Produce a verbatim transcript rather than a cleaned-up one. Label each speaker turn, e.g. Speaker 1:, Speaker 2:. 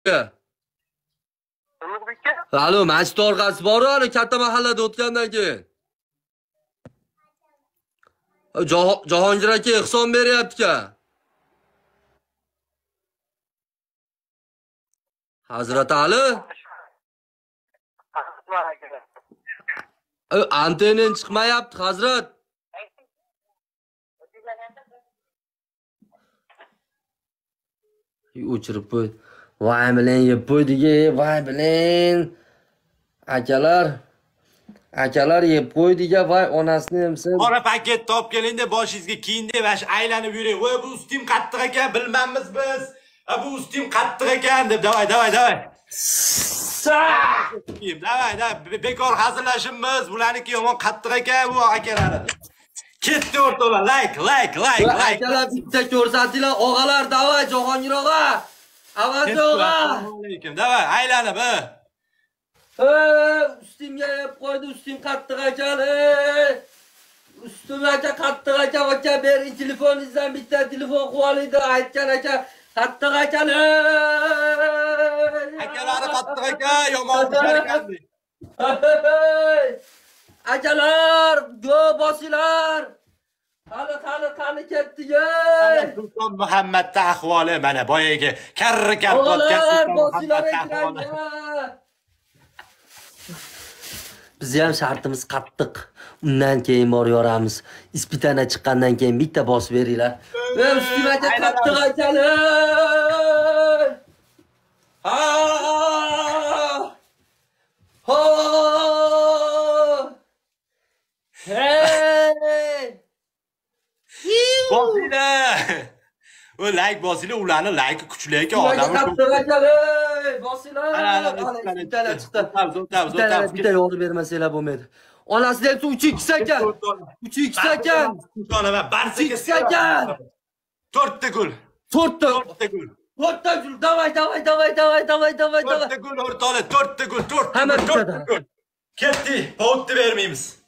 Speaker 1: Alo, masjid orqasi bor-ku, ana katta mahallada o'tgandan keyin. Jahongir aka ehson beryapti-ku. Hazrat Ali? Antenin chiqmayapti, Hazrat. O'chirib qo'y. Voy bilan yeb qo'ydik-e, voy bilan. Akalar, akalar yeb qo'ydik-a, voy onasini emsin.
Speaker 2: Qora paket top kelindi, boshingizga kiyindi va aylanib yuring. Voy bu ustim qattiq ekan, bilmaymiz biz. Ha bu ustim qattiq ekan deb davay, davay, davay. Davay, davay, bekor hazırlaşımız. Bularniki yomon qattiq ekan bu akalar. Ketdi o'rtoqlar, like, like, like, like.
Speaker 1: Akalar bitta ko'rsatinglar, og'alar, davay, Jahongir og'a. Avaz og'a.
Speaker 2: Assalomu alaykum. Davay, aylanib, ha.
Speaker 1: Ustimga yeb qo'ydi, ustim qattiq ekan. Ustim aka qattiq ekan, aka bering telefoningizdan bitta telefon qilib olaydi, aytgan aka qattiq ekan.
Speaker 2: Akalari qattiq ekan, yomon ekan.
Speaker 1: Akalar, go bosinglar. Qani, qani, qani ketdi-ku.
Speaker 2: Sulton Muhammadda ahvoli mana boyaga karri kap
Speaker 1: o'tgan bosinglar ekranga. Biz ham shartimiz qattiq. Undan keyin bor yoramiz. Ispitana chiqqandan keyin bitta bosib beringlar. Va ustimaga qattiq aytadi. Ha! Ha! Hey!
Speaker 2: Bosinglar. O like bosinglar, ularni like kuchli ekan, odamlar
Speaker 1: qattiq aytadi. Bosinglar. Ispitana chiqdi. Bitta yo'g'ri bermasanglar bo'lmaydi. Onasi deb uch x ekan. uch x ekan.
Speaker 2: Tushonaman, barchaga
Speaker 1: ekan.
Speaker 2: to'rtta gol.
Speaker 1: to'rtta.
Speaker 2: to'rtta gol.
Speaker 1: to'rtta gol. Davay, davay, davay, davay, davay, davay, davay.
Speaker 2: to'rtta gol o'rtoqlar, to'rtta gol, to'rtta
Speaker 1: Hamma
Speaker 2: gol. Ketdi, povutni bermaymiz.